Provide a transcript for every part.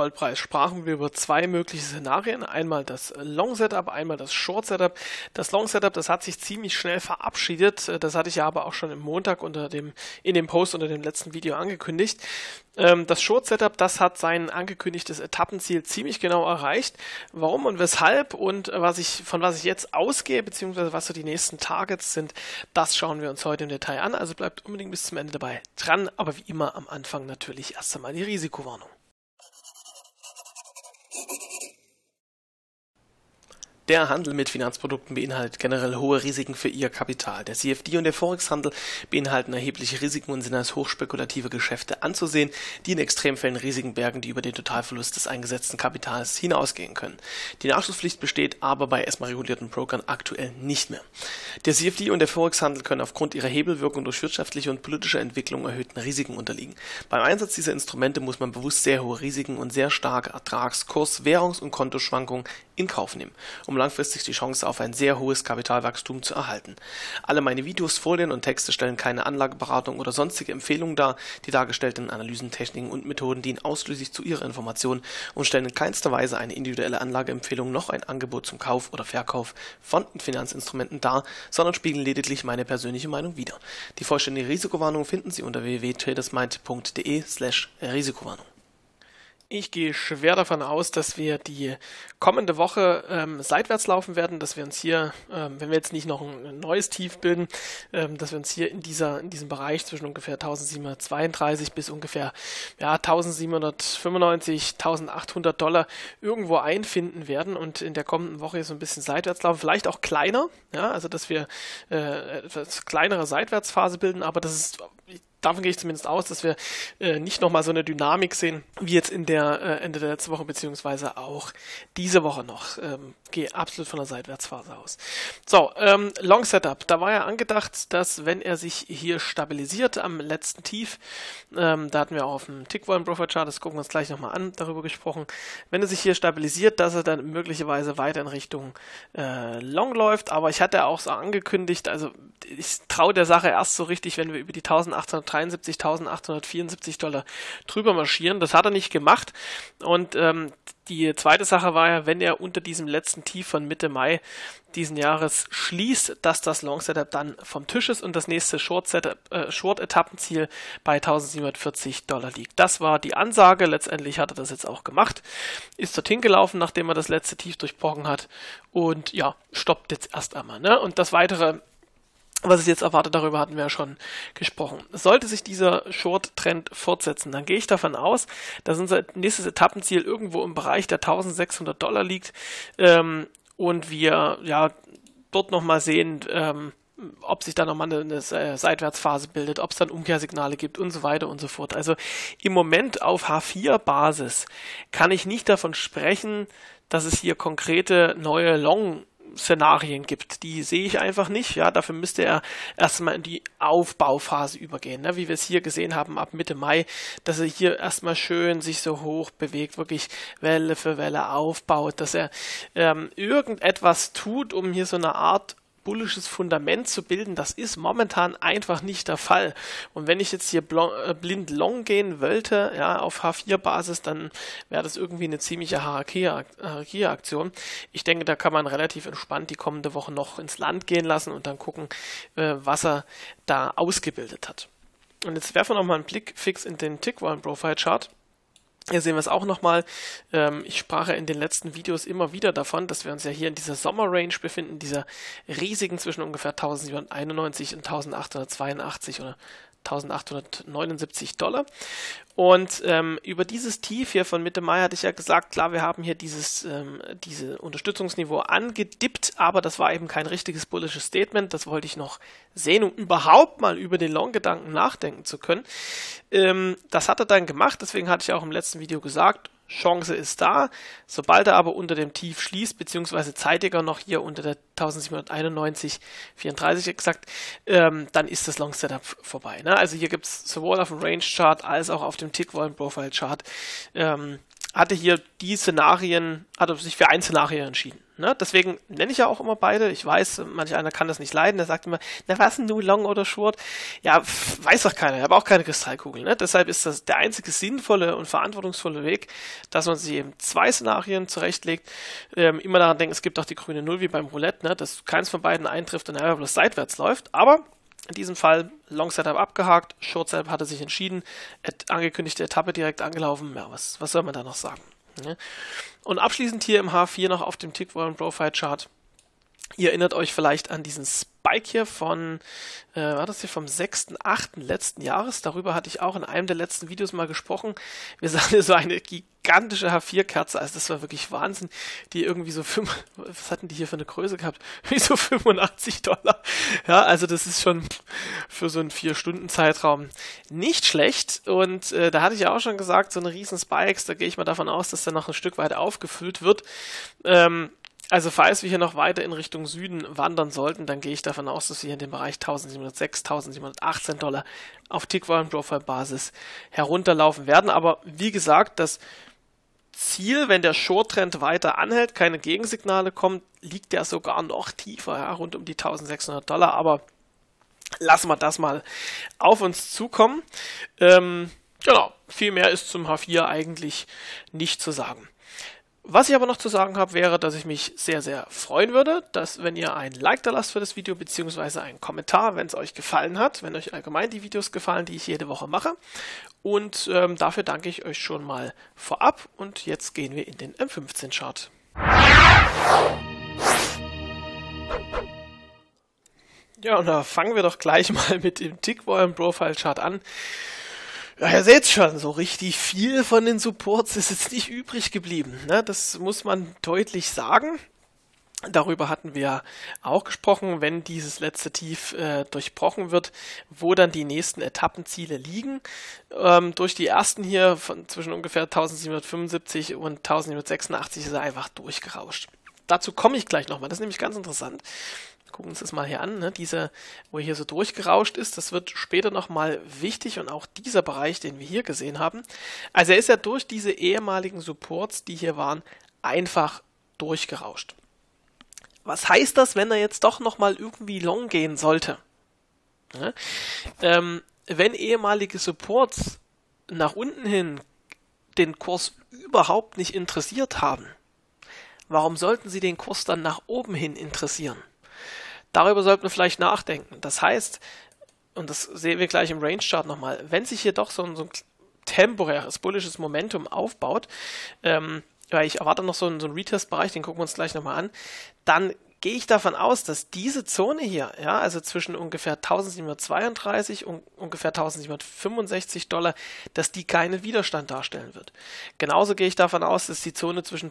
Goldpreis sprachen wir über zwei mögliche Szenarien. Einmal das Long Setup, einmal das Short Setup. Das Long Setup, das hat sich ziemlich schnell verabschiedet. Das hatte ich ja aber auch schon am Montag in dem Post unter dem letzten Video angekündigt. Das Short Setup, das hat sein angekündigtes Etappenziel ziemlich genau erreicht. Warum und weshalb und von was ich jetzt ausgehe, beziehungsweise was so die nächsten Targets sind, das schauen wir uns heute im Detail an. Also bleibt unbedingt bis zum Ende dabei dran, aber wie immer am Anfang natürlich erst einmal die Risikowarnung. Der Handel mit Finanzprodukten beinhaltet generell hohe Risiken für Ihr Kapital. Der CFD und der Forex-Handel beinhalten erhebliche Risiken und sind als hochspekulative Geschäfte anzusehen, die in Extremfällen Risiken bergen, die über den Totalverlust des eingesetzten Kapitals hinausgehen können. Die Nachschusspflicht besteht aber bei erstmal regulierten Brokern aktuell nicht mehr. Der CFD und der Forex-Handel können aufgrund ihrer Hebelwirkung durch wirtschaftliche und politische Entwicklung erhöhten Risiken unterliegen. Beim Einsatz dieser Instrumente muss man bewusst sehr hohe Risiken und sehr starke Ertrags-, Kurs-, Währungs- und Kontoschwankungen in Kauf nehmen, um langfristig die Chance auf ein sehr hohes Kapitalwachstum zu erhalten. Alle meine Videos, Folien und Texte stellen keine Anlageberatung oder sonstige Empfehlungen dar. Die dargestellten Analysen, Techniken und Methoden dienen ausschließlich zu Ihrer Information und stellen in keinster Weise eine individuelle Anlageempfehlung noch ein Angebot zum Kauf oder Verkauf von Finanzinstrumenten dar, sondern spiegeln lediglich meine persönliche Meinung wider. Die vollständige Risikowarnung finden Sie unter www.tradersmind.de/Risikowarnung. Ich gehe schwer davon aus, dass wir die kommende Woche seitwärts laufen werden, dass wir uns hier, wenn wir jetzt nicht noch ein neues Tief bilden, dass wir uns hier in diesem Bereich zwischen ungefähr 1732 bis ungefähr 1795, 1800 Dollar irgendwo einfinden werden und in der kommenden Woche so ein bisschen seitwärts laufen, vielleicht auch kleiner, ja, also dass wir etwas kleinere Seitwärtsphase bilden, aber das ist... Davon gehe ich zumindest aus, dass wir nicht nochmal so eine Dynamik sehen, wie jetzt in der Ende der letzten Woche, beziehungsweise auch diese Woche noch. Gehe absolut von der Seitwärtsphase aus. So, Long Setup. Da war ja angedacht, dass wenn er sich hier stabilisiert am letzten Tief, da hatten wir auch auf dem Tick-Volume-Profile-Chart, das gucken wir uns gleich nochmal an, darüber gesprochen, wenn er sich hier stabilisiert, dass er dann möglicherweise weiter in Richtung Long läuft, aber ich hatte auch so angekündigt, also ich traue der Sache erst so richtig, wenn wir über die 1873, 1874 Dollar drüber marschieren. Das hat er nicht gemacht. Und die zweite Sache war ja, wenn er unter diesem letzten Tief von Mitte Mai diesen Jahres schließt, dass das Long Setup dann vom Tisch ist und das nächste Short-Etappenziel bei 1740 Dollar liegt. Das war die Ansage. Letztendlich hat er das jetzt auch gemacht. Ist dorthin gelaufen, nachdem er das letzte Tief durchbrochen hat. Und ja, stoppt jetzt erst einmal. Ne? Und das Weitere, was es jetzt erwartet, darüber hatten wir ja schon gesprochen. Sollte sich dieser Short-Trend fortsetzen, dann gehe ich davon aus, dass unser nächstes Etappenziel irgendwo im Bereich der 1600 Dollar liegt und wir ja dort nochmal sehen, ob sich da nochmal eine Seitwärtsphase bildet, ob es dann Umkehrsignale gibt und so weiter und so fort. Also im Moment auf H4-Basis kann ich nicht davon sprechen, dass es hier konkrete neue Long-Szenarien gibt. Die sehe ich einfach nicht. Ja, dafür müsste er erstmal in die Aufbauphase übergehen, ne? Wie wir es hier gesehen haben ab Mitte Mai, dass er hier erstmal schön sich so hoch bewegt, wirklich Welle für Welle aufbaut, dass er irgendetwas tut, um hier so eine Art bullisches Fundament zu bilden. Das ist momentan einfach nicht der Fall. Und wenn ich jetzt hier blind long gehen wollte, ja, auf H4-Basis, dann wäre das irgendwie eine ziemliche Harakiri-Aktion. Ich denke, da kann man relativ entspannt die kommende Woche noch ins Land gehen lassen und dann gucken, was er da ausgebildet hat. Und jetzt werfen wir nochmal einen Blick fix in den Tick-Volume-Profile-Chart. Hier sehen wir es auch nochmal. Ich sprach ja in den letzten Videos immer wieder davon, dass wir uns ja hier in dieser Sommer-Range befinden, dieser riesigen zwischen ungefähr 1791 und 1882 oder 1879 Dollar. Und über dieses Tief hier von Mitte Mai hatte ich ja gesagt, klar, wir haben hier diese Unterstützungsniveau angedippt, aber das war eben kein richtiges bullisches Statement. Das wollte ich noch sehen, um überhaupt mal über den Long-Gedanken nachdenken zu können. Das hat er dann gemacht, deswegen hatte ich auch im letzten Video gesagt, Chance ist da. Sobald er aber unter dem Tief schließt, beziehungsweise zeitiger noch hier unter der 1791,34 exakt, dann ist das Long Setup vorbei. Ne? Also hier gibt es sowohl auf dem Range Chart als auch auf dem Tick Volume Profile Chart, hatte hier die Szenarien, hat er sich für ein Szenario entschieden. Ne? Deswegen nenne ich ja auch immer beide. Ich weiß, manch einer kann das nicht leiden. Der sagt immer, na was denn du, Long oder Short? Ja, weiß doch keiner. Ich habe auch keine Kristallkugel. Ne? Deshalb ist das der einzige sinnvolle und verantwortungsvolle Weg, dass man sich eben 2 Szenarien zurechtlegt. Immer daran denken, es gibt auch die grüne Null wie beim Roulette, ne? Dass keins von beiden eintrifft und er bloß seitwärts läuft. Aber in diesem Fall Long Setup abgehakt, Short Setup hatte sich entschieden, angekündigte Etappe direkt angelaufen. Ja, was soll man da noch sagen? Ne? Und abschließend hier im H4 noch auf dem Tick-Wallen Profile Chart. Ihr erinnert euch vielleicht an diesen Spike hier von, war das hier vom 6.8. letzten Jahres? Darüber hatte ich auch in einem der letzten Videos mal gesprochen. Wir sahen hier so eine gigantische H4-Kerze, also das war wirklich Wahnsinn, die irgendwie so, was hatten die hier für eine Größe gehabt? Wie so $85. Ja, also das ist schon für so einen 4-Stunden-Zeitraum nicht schlecht. Und da hatte ich ja auch schon gesagt, so eine riesen Spikes, da gehe ich mal davon aus, dass der noch ein Stück weit aufgefüllt wird. Also falls wir hier noch weiter in Richtung Süden wandern sollten, dann gehe ich davon aus, dass wir hier in den Bereich $1.706, $1.718 auf Tick-Wallen Profile Basis herunterlaufen werden. Aber wie gesagt, das Ziel, wenn der Short-Trend weiter anhält, keine Gegensignale kommen, liegt der sogar noch tiefer, ja, rund um die $1.600. Aber lassen wir das mal auf uns zukommen. Genau, viel mehr ist zum H4 eigentlich nicht zu sagen. Was ich aber noch zu sagen habe, wäre, dass ich mich sehr, sehr freuen würde, dass wenn ihr ein Like da lasst für das Video, beziehungsweise einen Kommentar, wenn es euch gefallen hat, wenn euch allgemein die Videos gefallen, die ich jede Woche mache. Und dafür danke ich euch schon mal vorab. Und jetzt gehen wir in den M15-Chart. Ja, und da fangen wir doch gleich mal mit dem Tick-Wallen Profile Chart an. Ja, ihr seht schon, so richtig viel von den Supports ist jetzt nicht übrig geblieben. Ne? Das muss man deutlich sagen. Darüber hatten wir auch gesprochen, wenn dieses letzte Tief durchbrochen wird, wo dann die nächsten Etappenziele liegen. Durch die ersten hier von zwischen ungefähr 1775 und 1786 ist er einfach durchgerauscht. Dazu komme ich gleich nochmal, das ist nämlich ganz interessant. Gucken wir uns das mal hier an, ne? Diese, wo er hier so durchgerauscht ist, das wird später nochmal wichtig und auch dieser Bereich, den wir hier gesehen haben. Also er ist ja durch diese ehemaligen Supports, die hier waren, einfach durchgerauscht. Was heißt das, wenn er jetzt doch nochmal irgendwie long gehen sollte? Ja? Wenn ehemalige Supports nach unten hin den Kurs überhaupt nicht interessiert haben, warum sollten sie den Kurs dann nach oben hin interessieren? Darüber sollten wir vielleicht nachdenken. Das heißt, und das sehen wir gleich im Range Chart nochmal, wenn sich hier doch so ein temporäres, bullisches Momentum aufbaut, weil ich erwarte noch so einen Retest-Bereich, den gucken wir uns gleich nochmal an, dann gehe ich davon aus, dass diese Zone hier, ja, also zwischen ungefähr 1732 und ungefähr $1765, dass die keinen Widerstand darstellen wird. Genauso gehe ich davon aus, dass die Zone zwischen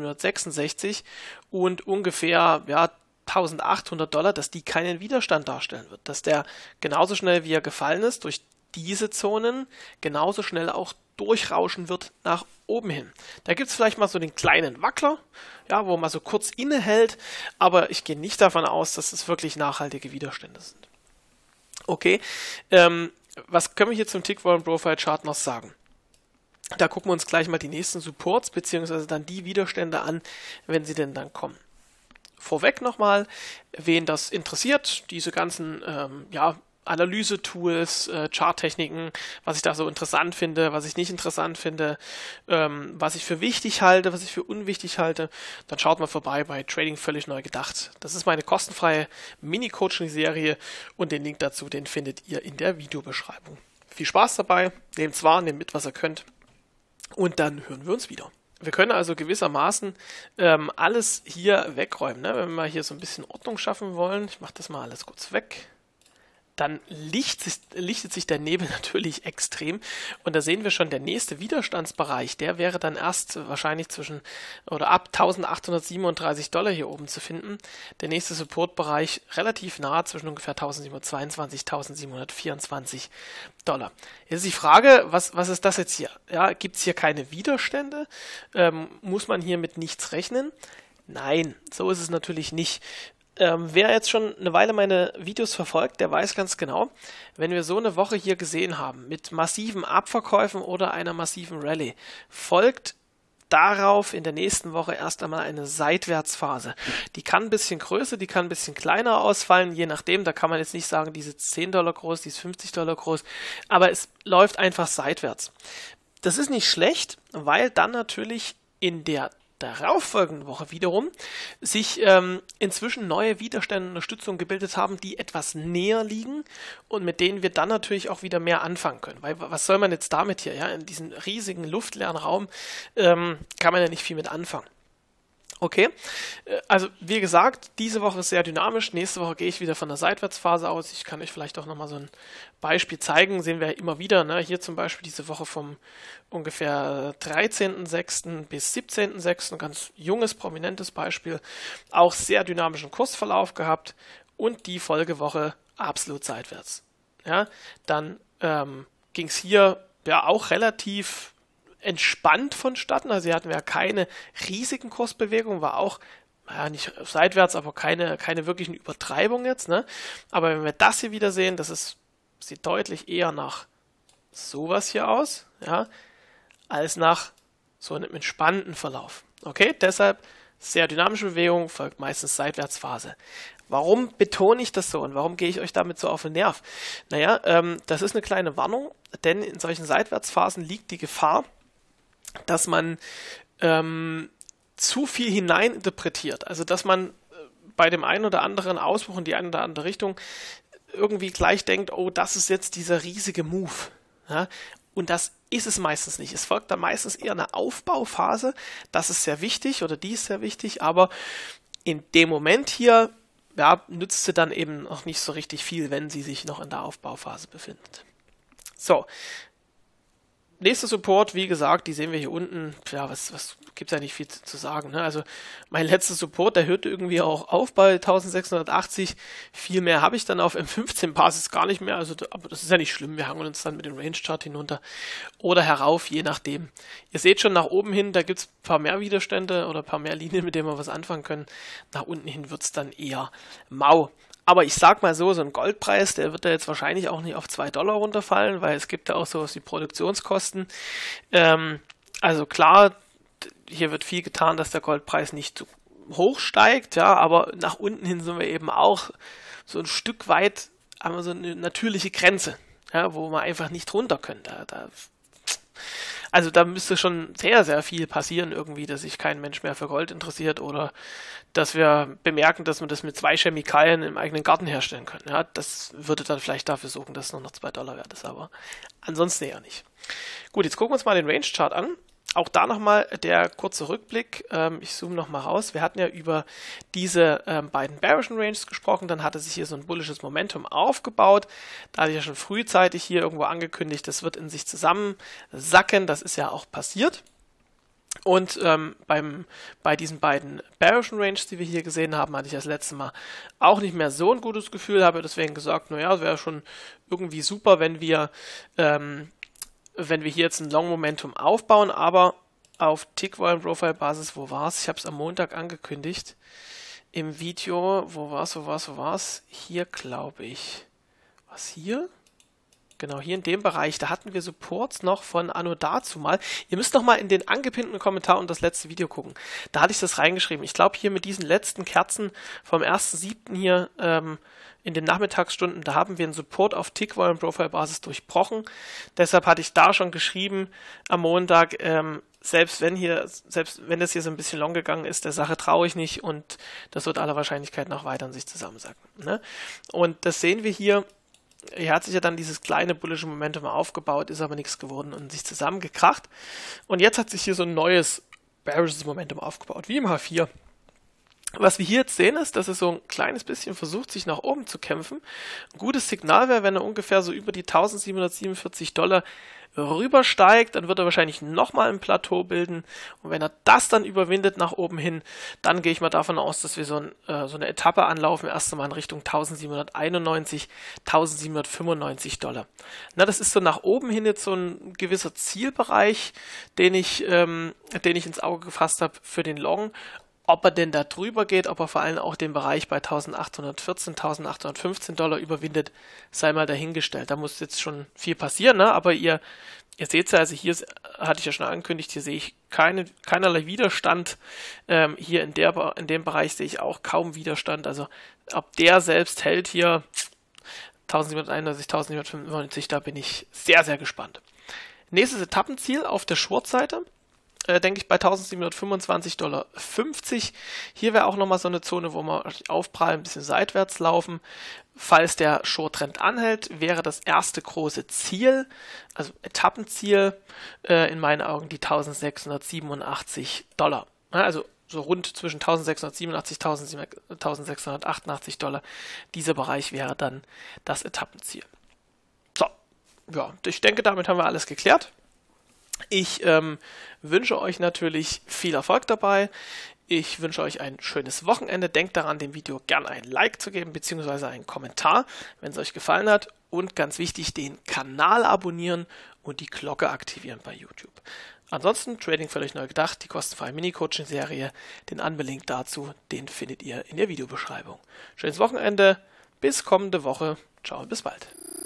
1766 und ungefähr, ja, $1800, dass die keinen Widerstand darstellen wird, dass der genauso schnell wie er gefallen ist, durch diese Zonen genauso schnell auch durchrauschen wird nach oben hin. Da gibt es vielleicht mal so den kleinen Wackler, ja, wo man so kurz innehält, aber ich gehe nicht davon aus, dass es wirklich nachhaltige Widerstände sind. Okay, was können wir hier zum Tick-Wallen Profile Chart noch sagen? Da gucken wir uns gleich mal die nächsten Supports beziehungsweise dann die Widerstände an, wenn sie denn dann kommen. Vorweg nochmal, wen das interessiert, diese ganzen Analyse-Tools, Charttechniken, was ich da so interessant finde, was ich nicht interessant finde, was ich für wichtig halte, was ich für unwichtig halte, dann schaut mal vorbei bei Trading völlig neu gedacht. Das ist meine kostenfreie Mini-Coaching-Serie und den Link dazu, den findet ihr in der Videobeschreibung. Viel Spaß dabei, nehmt's wahr, nehmt mit, was ihr könnt und dann hören wir uns wieder. Wir können also gewissermaßen alles hier wegräumen. Ne? Wenn wir mal hier so ein bisschen Ordnung schaffen wollen, ich mache das mal alles kurz weg, dann lichtet sich der Nebel natürlich extrem und da sehen wir schon, der nächste Widerstandsbereich, der wäre dann erst wahrscheinlich zwischen oder ab $1737 hier oben zu finden. Der nächste Supportbereich relativ nah zwischen ungefähr 1722, $1724. Jetzt ist die Frage, was ist das jetzt hier? Ja, gibt es hier keine Widerstände? Muss man hier mit nichts rechnen? Nein, so ist es natürlich nicht. Wer jetzt schon eine Weile meine Videos verfolgt, der weiß ganz genau, wenn wir so eine Woche hier gesehen haben, mit massiven Abverkäufen oder einer massiven Rallye, folgt darauf in der nächsten Woche erst einmal eine Seitwärtsphase. Die kann ein bisschen größer, die kann ein bisschen kleiner ausfallen, je nachdem. Da kann man jetzt nicht sagen, die ist $10 groß, die ist $50 groß, aber es läuft einfach seitwärts. Das ist nicht schlecht, weil dann natürlich in der darauffolgenden Woche wiederum sich inzwischen neue Widerstände und Unterstützung gebildet haben, die etwas näher liegen und mit denen wir dann natürlich auch wieder mehr anfangen können. Weil was soll man jetzt damit hier? Ja? In diesem riesigen luftleeren Raum kann man ja nicht viel mit anfangen. Okay, also wie gesagt, diese Woche ist sehr dynamisch. Nächste Woche gehe ich wieder von der Seitwärtsphase aus. Ich kann euch vielleicht auch nochmal so ein Beispiel zeigen. Sehen wir ja immer wieder. Ne? Hier zum Beispiel diese Woche vom ungefähr 13.06. bis 17.06. Ein ganz junges, prominentes Beispiel. Auch sehr dynamischen Kursverlauf gehabt und die Folgewoche absolut seitwärts. Ja? Dann ging es hier ja auch relativ entspannt vonstatten, also hier hatten wir ja keine riesigen Kursbewegungen, war auch ja, nicht seitwärts, aber keine wirklichen Übertreibungen jetzt, ne? Aber wenn wir das hier wieder sehen, sieht deutlich eher nach sowas hier aus, ja, als nach so einem entspannten Verlauf. Okay, deshalb sehr dynamische Bewegung, folgt meistens Seitwärtsphase. Warum betone ich das so und warum gehe ich euch damit so auf den Nerv? Naja, das ist eine kleine Warnung, denn in solchen Seitwärtsphasen liegt die Gefahr, dass man zu viel hineininterpretiert. Also dass man bei dem einen oder anderen Ausbruch in die eine oder andere Richtung irgendwie gleich denkt, oh, das ist jetzt dieser riesige Move. Ja? Und das ist es meistens nicht. Es folgt dann meistens eher eine Aufbauphase. Das ist sehr wichtig oder die ist sehr wichtig, aber in dem Moment hier ja, nützt sie dann eben noch nicht so richtig viel, wenn sie sich noch in der Aufbauphase befindet. So. Nächster Support, wie gesagt, die sehen wir hier unten. Ja, was gibt es ja nicht viel zu sagen. Ne? Also mein letzter Support, der hörte irgendwie auch auf bei 1680. Viel mehr habe ich dann auf M15-Basis gar nicht mehr. Also, aber das ist ja nicht schlimm. Wir hangeln uns dann mit dem Range-Chart hinunter oder herauf, je nachdem. Ihr seht schon nach oben hin, da gibt es ein paar mehr Widerstände oder ein paar mehr Linien, mit denen wir was anfangen können. Nach unten hin wird es dann eher mau. Aber ich sag mal so ein Goldpreis, der wird ja jetzt wahrscheinlich auch nicht auf $2 runterfallen, weil es gibt ja auch sowas wie Produktionskosten. Also klar, hier wird viel getan, dass der Goldpreis nicht zu hoch steigt, ja, aber nach unten hin sind wir eben auch so ein Stück weit, haben wir so eine natürliche Grenze, ja, wo wir einfach nicht runter können. Also da müsste schon sehr, sehr viel passieren irgendwie, dass sich kein Mensch mehr für Gold interessiert oder dass wir bemerken, dass wir das mit 2 Chemikalien im eigenen Garten herstellen können. Ja, das würde dann vielleicht dafür sorgen, dass es nur noch $2 wert ist, aber ansonsten eher nicht. Gut, jetzt gucken wir uns mal den Range-Chart an. Auch da nochmal der kurze Rückblick. Ich zoome nochmal raus. Wir hatten ja über diese beiden bearischen Ranges gesprochen. Dann hatte sich hier so ein bullisches Momentum aufgebaut. Da hatte ich ja schon frühzeitig hier irgendwo angekündigt, das wird in sich zusammensacken. Das ist ja auch passiert. Und bei diesen beiden bearischen Ranges, die wir hier gesehen haben, hatte ich das letzte Mal auch nicht mehr so ein gutes Gefühl. Habe deswegen gesagt, naja, es wäre schon irgendwie super, wenn wir hier jetzt ein Long Momentum aufbauen, aber auf Tick Volume Profile Basis, wo war es? Ich habe es am Montag angekündigt im Video. Wo war es? Hier, glaube ich. Was hier? Genau, hier in dem Bereich, da hatten wir Supports noch von anno dazu mal. Ihr müsst noch mal in den angepinnten Kommentar und das letzte Video gucken. Da hatte ich das reingeschrieben. Ich glaube, hier mit diesen letzten Kerzen vom 1.7. hier in den Nachmittagsstunden, da haben wir einen Support auf Tick Volume Profile Basis durchbrochen. Deshalb hatte ich da schon geschrieben am Montag, selbst wenn das hier so ein bisschen long gegangen ist, der Sache traue ich nicht und das wird aller Wahrscheinlichkeit nach weiter in sich zusammensacken. Ne? Und das sehen wir hier. Hier hat sich ja dann dieses kleine bullische Momentum aufgebaut, ist aber nichts geworden und sich zusammengekracht. Und jetzt hat sich hier so ein neues bearisches Momentum aufgebaut, wie im H4. Was wir hier jetzt sehen ist, dass es so ein kleines bisschen versucht, sich nach oben zu kämpfen. Ein gutes Signal wäre, wenn er ungefähr so über die $1747 rübersteigt, dann wird er wahrscheinlich nochmal ein Plateau bilden. Und wenn er das dann überwindet nach oben hin, dann gehe ich mal davon aus, dass wir so eine Etappe anlaufen, erst einmal in Richtung 1791, $1795. Na, das ist so nach oben hin jetzt so ein gewisser Zielbereich, den ich ins Auge gefasst habe für den Long. Ob er denn da drüber geht, ob er vor allem auch den Bereich bei $1814, $1815 überwindet, sei mal dahingestellt. Da muss jetzt schon viel passieren, ne? Aber ihr Ihr seht es ja, also hier hatte ich ja schon angekündigt, hier sehe ich keinerlei Widerstand. Hier in dem Bereich sehe ich auch kaum Widerstand. Also ob der selbst hält hier 1791, 1795, da bin ich sehr, sehr gespannt. Nächstes Etappenziel auf der Short-Seite, denke ich bei 1725,50 $. Hier wäre auch nochmal so eine Zone, wo wir aufprallen, ein bisschen seitwärts laufen. Falls der Short-Trend anhält, wäre das erste große Ziel, also Etappenziel, in meinen Augen die 1687 $. Also so rund zwischen 1687 und 1688 $. Dieser Bereich wäre dann das Etappenziel. So, ja, ich denke, damit haben wir alles geklärt. Ich wünsche euch natürlich viel Erfolg dabei. Ich wünsche euch ein schönes Wochenende. Denkt daran, dem Video gerne ein Like zu geben, beziehungsweise einen Kommentar, wenn es euch gefallen hat. Und ganz wichtig, den Kanal abonnieren und die Glocke aktivieren bei YouTube. Ansonsten, Trading völlig neu gedacht, die kostenfreie Mini-Coaching-Serie. Den Anmeldelink dazu, den findet ihr in der Videobeschreibung. Schönes Wochenende, bis kommende Woche. Ciao und bis bald.